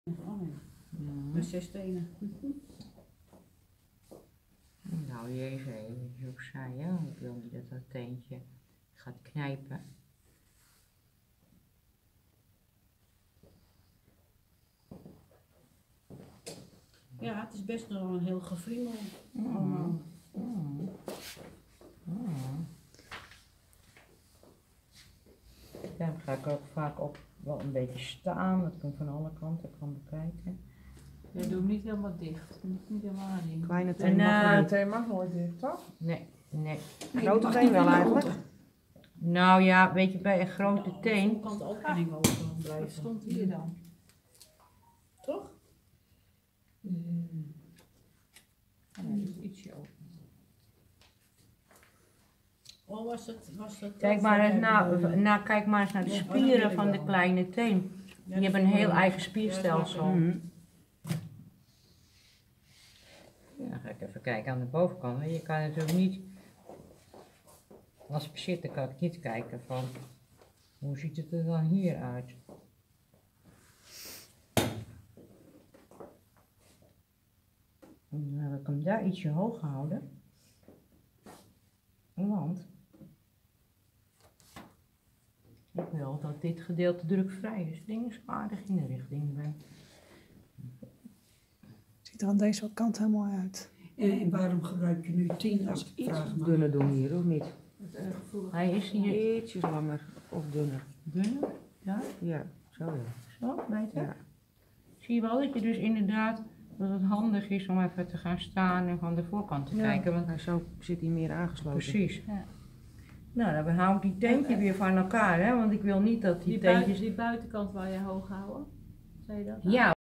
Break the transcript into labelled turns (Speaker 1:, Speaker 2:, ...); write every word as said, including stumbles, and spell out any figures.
Speaker 1: Oh nee,
Speaker 2: Ja.
Speaker 1: met zes tenen.
Speaker 2: Nou, je even even opzij, hè? Want ik wil niet dat dat teentje gaat knijpen.
Speaker 1: Ja, het is best nog een heel gefriemel
Speaker 2: Mm.
Speaker 1: allemaal.
Speaker 2: Mm. Mm. Daarom ga ik ook vaak op wel een beetje staan, dat ik hem van alle kanten kan bekijken.
Speaker 3: Je doet hem niet helemaal dicht. Je moet niet helemaal aannemen.
Speaker 4: Kleine
Speaker 2: teen mag
Speaker 4: teen
Speaker 2: wel
Speaker 4: mag,
Speaker 2: niet.
Speaker 4: mag nooit dicht, toch?
Speaker 2: Nee, nee.
Speaker 4: Grote teen wel eigenlijk.
Speaker 2: Nou ja, weet je, bij een grote teen.
Speaker 1: kan de opening open
Speaker 3: Wat
Speaker 1: blijven.
Speaker 3: stond hier dan?
Speaker 1: Toch?
Speaker 3: Mm. Oh, nee, dus ietsje open.
Speaker 1: Oh, was het, was het
Speaker 2: Kijk maar eens naar, nou, kijk maar eens naar de
Speaker 1: Ja, dat
Speaker 2: spieren
Speaker 1: weet ik
Speaker 2: van de
Speaker 1: wel.
Speaker 2: kleine teen.
Speaker 1: Ja,
Speaker 2: Die hebben een heel eigen spierstelsel.
Speaker 4: Mhm.
Speaker 2: Ja, dan ga ik even kijken aan de bovenkant. Want je kan natuurlijk niet, als ik zit, dan kan ik niet kijken van, hoe ziet het er dan hier uit? Dan heb ik hem daar ietsje hoog gehouden. Want ik wil dat dit gedeelte drukvrij is. Het ding is aardig in de richting ben.
Speaker 4: Ziet er aan deze kant helemaal uit.
Speaker 5: En, en waarom gebruik je nu tien als ik
Speaker 4: Iets
Speaker 5: vraag mag?
Speaker 4: dunner doen hier, of niet?
Speaker 3: Dat is erg gevoelig.
Speaker 2: Hij is hier
Speaker 4: Ietsjes langer of dunner.
Speaker 2: dunner. Ja,
Speaker 4: Ja, zo ja.
Speaker 2: zo, beter.
Speaker 4: Ja.
Speaker 2: Zie je wel dat je dus inderdaad, dat het handig is om even te gaan staan en van de voorkant te
Speaker 4: Ja.
Speaker 2: kijken. Want
Speaker 4: Maar zo zit hij meer aangesloten.
Speaker 2: precies.
Speaker 3: Ja.
Speaker 2: Nou, dan hou ik die teentje weer van elkaar, hè, want ik wil niet dat die
Speaker 3: Die, buiten,
Speaker 2: teentjes...
Speaker 3: die buitenkant waar je hoog houden. Zei je dat?
Speaker 2: Ja.